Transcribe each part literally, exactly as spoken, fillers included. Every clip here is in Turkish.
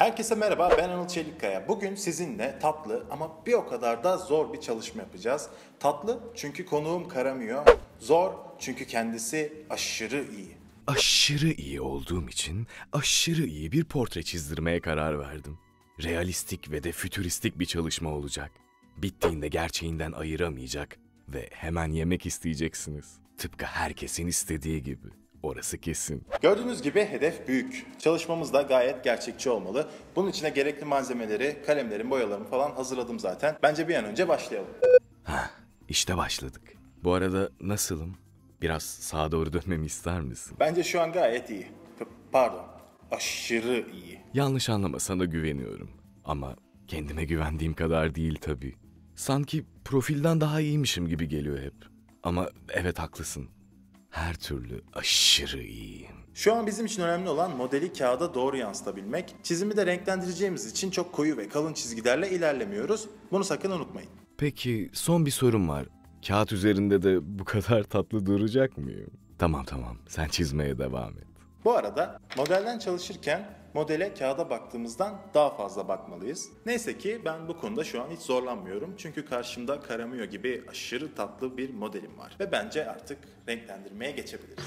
Herkese merhaba, ben Anıl Çelikkaya. Bugün sizinle tatlı ama bir o kadar da zor bir çalışma yapacağız. Tatlı çünkü konuğum Karamio, zor çünkü kendisi aşırı iyi. Aşırı iyi olduğum için aşırı iyi bir portre çizdirmeye karar verdim. Realistik ve de fütüristik bir çalışma olacak. Bittiğinde gerçeğinden ayıramayacak ve hemen yemek isteyeceksiniz. Tıpkı herkesin istediği gibi. Orası kesin. Gördüğünüz gibi hedef büyük. Çalışmamız da gayet gerçekçi olmalı. Bunun içine gerekli malzemeleri, kalemlerin, boyalarımı falan hazırladım zaten. Bence bir an önce başlayalım. Hah, işte başladık. Bu arada nasılım? Biraz sağa doğru dönmemi ister misin? Bence şu an gayet iyi. P- Pardon, aşırı iyi. Yanlış anlama, sana güveniyorum. Ama kendime güvendiğim kadar değil tabii. Sanki profilden daha iyiymişim gibi geliyor hep. Ama evet, haklısın. Her türlü aşırı iyiyim. Şu an bizim için önemli olan modeli kağıda doğru yansıtabilmek. Çizimi de renklendireceğimiz için çok koyu ve kalın çizgilerle ilerlemiyoruz. Bunu sakın unutmayın. Peki son bir sorum var. Kağıt üzerinde de bu kadar tatlı duracak mıyım? Tamam tamam, sen çizmeye devam et. Bu arada modelden çalışırken modele kağıda baktığımızdan daha fazla bakmalıyız. Neyse ki ben bu konuda şu an hiç zorlanmıyorum. Çünkü karşımda Karamio gibi aşırı tatlı bir modelim var. Ve bence artık renklendirmeye geçebiliriz.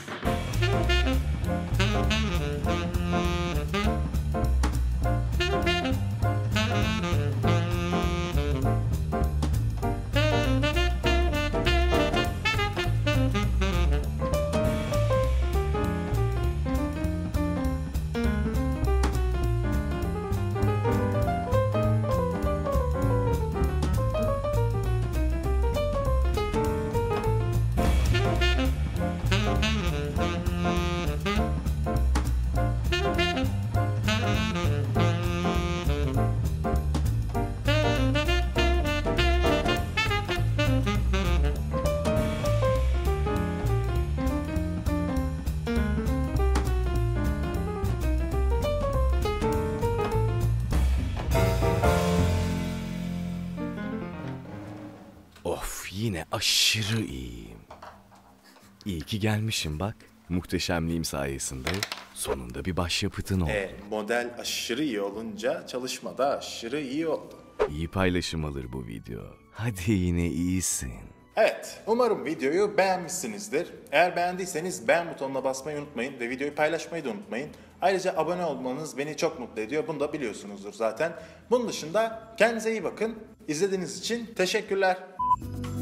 Of, yine aşırı iyiyim. İyi ki gelmişim bak. Muhteşemliğim sayesinde sonunda bir başyapıtın oldu. E, model aşırı iyi olunca çalışma da aşırı iyi oldu. İyi paylaşım alır bu video. Hadi yine iyisin. Evet, umarım videoyu beğenmişsinizdir. Eğer beğendiyseniz beğen butonuna basmayı unutmayın ve videoyu paylaşmayı da unutmayın. Ayrıca abone olmanız beni çok mutlu ediyor. Bunu da biliyorsunuzdur zaten. Bunun dışında kendinize iyi bakın. İzlediğiniz için teşekkürler.